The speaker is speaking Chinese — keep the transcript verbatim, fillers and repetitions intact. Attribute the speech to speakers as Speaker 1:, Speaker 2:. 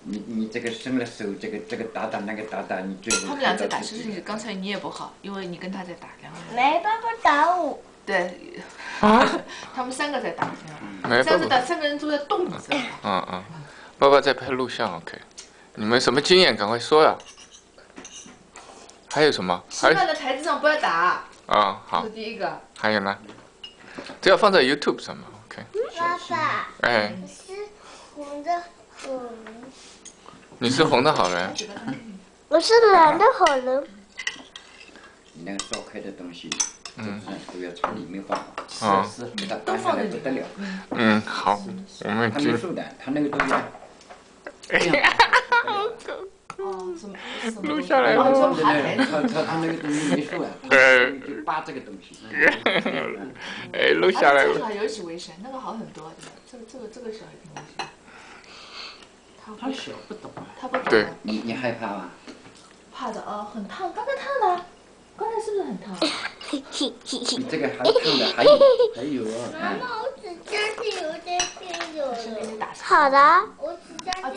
Speaker 1: 你你这个伸了手，这个这个打打那个打打，你最后
Speaker 2: 他们俩在打，其实刚才你也不好，因为你跟他在打，两个人。
Speaker 3: 没爸爸打我。
Speaker 2: 对，
Speaker 4: 啊，
Speaker 2: 他们三个在打，
Speaker 4: 没爸爸。
Speaker 2: 三个打，三个人都在动，你知道吗？
Speaker 4: 嗯嗯，爸爸在拍录像 ，OK。你们什么经验？赶快说呀！还有什么？
Speaker 2: 吃饭的台子上不要打。
Speaker 4: 啊，好。
Speaker 2: 这是第一个。
Speaker 4: 还有呢？这要放在 YouTube 上嘛 ？OK。
Speaker 3: 爸爸，
Speaker 4: 哎，
Speaker 3: 我是红的好人。
Speaker 4: 你是红的好人。
Speaker 3: 我是蓝的好人。
Speaker 1: 你那个烧开的东西，
Speaker 4: 嗯，
Speaker 1: 都要从里面放，
Speaker 4: 啊，
Speaker 1: 是给它搬下来不得了。
Speaker 4: 嗯，好，我们
Speaker 1: 他
Speaker 4: 就
Speaker 1: 没收的，他那个东西。
Speaker 2: 哦，什么？
Speaker 4: 录下来了。
Speaker 1: 他他他那个东西没收啊，他就扒这个东西。
Speaker 4: 哎，录下来
Speaker 2: 这个
Speaker 4: 了。
Speaker 2: 还有几危险，那个好很多。这个这个这个小孩挺危险。
Speaker 1: 他小不懂啊。
Speaker 2: 他不懂。
Speaker 4: 对。
Speaker 1: 你你害怕吗？
Speaker 2: 怕的啊，很烫，刚才烫的，刚才是不是很烫？
Speaker 1: 你这个还烫的，还有还有啊。
Speaker 3: 妈妈，我只家里有点点有。
Speaker 2: 先给你打。
Speaker 3: 好的。